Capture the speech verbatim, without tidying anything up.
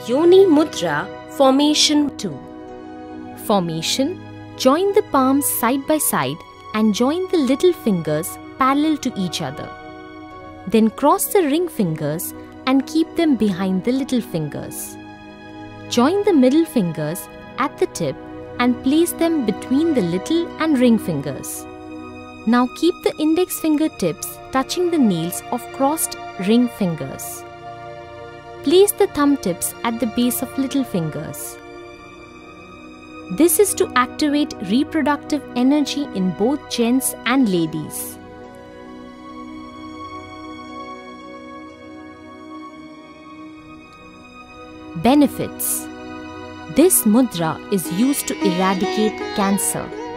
Yoni Mudra Formation two. Formation: join the palms side by side and join the little fingers parallel to each other. Then cross the ring fingers and keep them behind the little fingers. Join the middle fingers at the tip and place them between the little and ring fingers. Now keep the index finger tips touching the nails of crossed ring fingers. Place the thumb tips at the base of little fingers. This is to activate reproductive energy in both gents and ladies. Benefits: this mudra is used to eradicate cancer.